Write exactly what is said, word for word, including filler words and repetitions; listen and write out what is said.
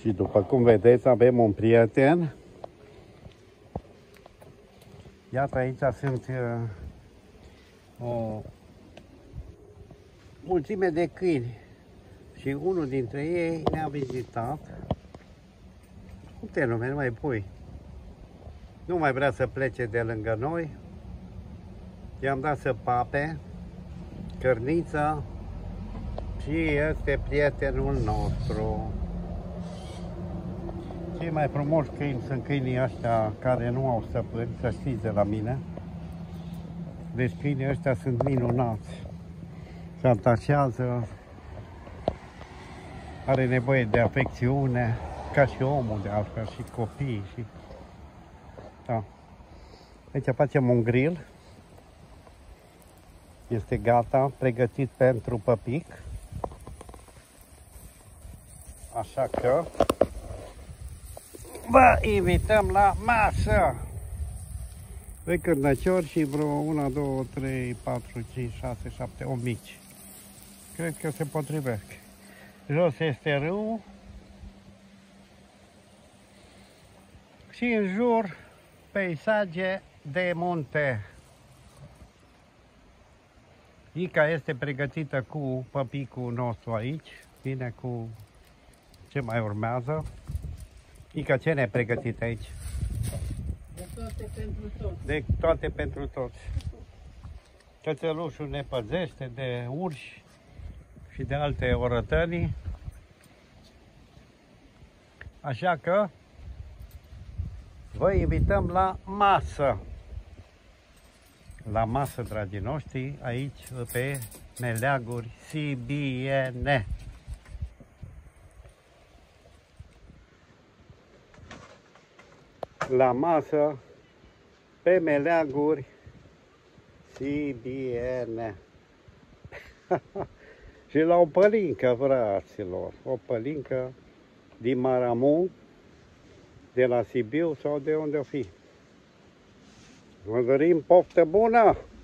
Și după cum vedeți, avem un prieten. Iată, aici sunt uh, o mulțime de câini. Și unul dintre ei ne-a vizitat. Cum te numești, nu mai pui? Nu mai vrea să plece de lângă noi. I-am dat să pape, cărniță și este prietenul nostru. Cei mai frumoși câini sunt câinii ăștia care nu au stăpâni, să știți de la mine. Deci câinii ăștia sunt minunați. Se atașează, are nevoie de afecțiune, ca și omul de altfel, și copiii. Și... Da. Aici facem un grill. Este gata, pregătit pentru păpic. Așa că vă invităm la masă! Doi cârnăciori și vreo unu, doi, trei, patru, cinci, șase, șapte, opt mici. Cred că se potrivesc. Jos este râu. Și în jur peisaje de munte. Ica este pregătită cu păpicul nostru aici. Vine cu ce mai urmează. Ica, ce ne-ai pregătit aici? De toate pentru toți. De toate pentru toți. Cățelușul ne păzește de urși și de alte orătării. Așa că vă invităm la masă. La masă, dragii noștri, aici pe meleaguri sibiene. La masă pe meleaguri sibiene. Și la o pălincă, fraților, o pălincă din Maramu, de la Sibiu sau de unde o fi. Vă dorim poftă bună!